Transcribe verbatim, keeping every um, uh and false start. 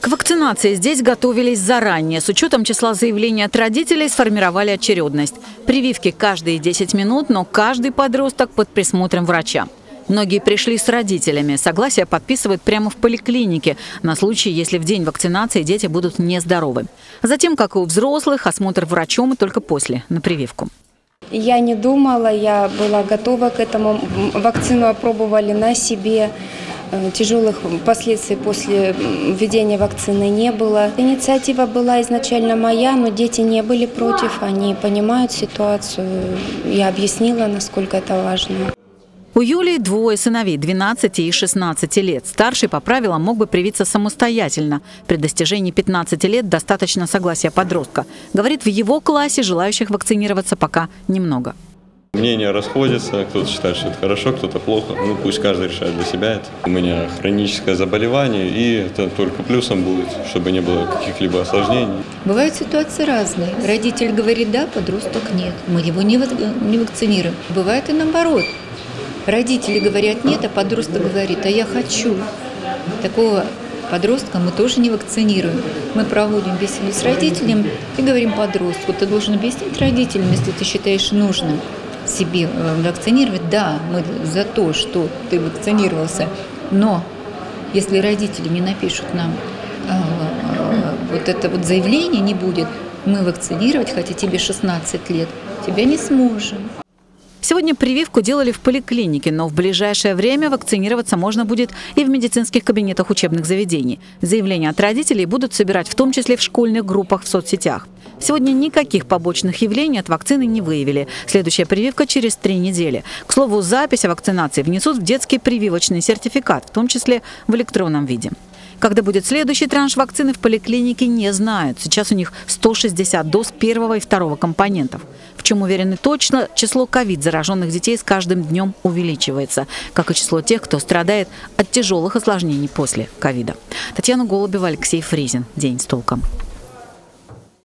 К вакцинации здесь готовились заранее. С учетом числа заявлений от родителей сформировали очередность. Прививки каждые десять минут, но каждый подросток под присмотром врача. Многие пришли с родителями. Согласие подписывают прямо в поликлинике на случай, если в день вакцинации дети будут нездоровы. Затем, как и у взрослых, осмотр врачом и только после, на прививку. Я не думала, я была готова к этому. Вакцину опробовали на себе. Тяжелых последствий после введения вакцины не было. Инициатива была изначально моя, но дети не были против. Они понимают ситуацию. Я объяснила, насколько это важно. У Юлии двое сыновей – двенадцати и шестнадцати лет. Старший по правилам мог бы привиться самостоятельно. При достижении пятнадцати лет достаточно согласия подростка. Говорит, в его классе желающих вакцинироваться пока немного. Мнения расходятся, кто-то считает, что это хорошо, кто-то плохо. Ну, пусть каждый решает для себя это. У меня хроническое заболевание, и это только плюсом будет, чтобы не было каких-либо осложнений. Бывают ситуации разные. Родитель говорит «да», подросток «нет». Мы его не вакцинируем. Бывает и наоборот. Родители говорят «нет», а подросток говорит «а я хочу». Такого подростка мы тоже не вакцинируем. Мы проводим беседу с родителем и говорим подростку: ты должен объяснить родителям, если ты считаешь нужным себе вакцинировать. Да, мы за то, что ты вакцинировался, но если родители не напишут нам вот это вот заявление, не будет, мы вакцинировать, хотя тебе шестнадцать лет, тебя не сможем. Сегодня прививку делали в поликлинике, но в ближайшее время вакцинироваться можно будет и в медицинских кабинетах учебных заведений. Заявления от родителей будут собирать в том числе в школьных группах в соцсетях. Сегодня никаких побочных явлений от вакцины не выявили. Следующая прививка через три недели. К слову, запись о вакцинации внесут в детский прививочный сертификат, в том числе в электронном виде. Когда будет следующий транш вакцины, в поликлинике не знают. Сейчас у них сто шестьдесят доз первого и второго компонентов. В чем уверены точно, число ковид-зараженных детей с каждым днем увеличивается, как и число тех, кто страдает от тяжелых осложнений после ковида. Татьяна Голубева, Алексей Фризин. День с толком.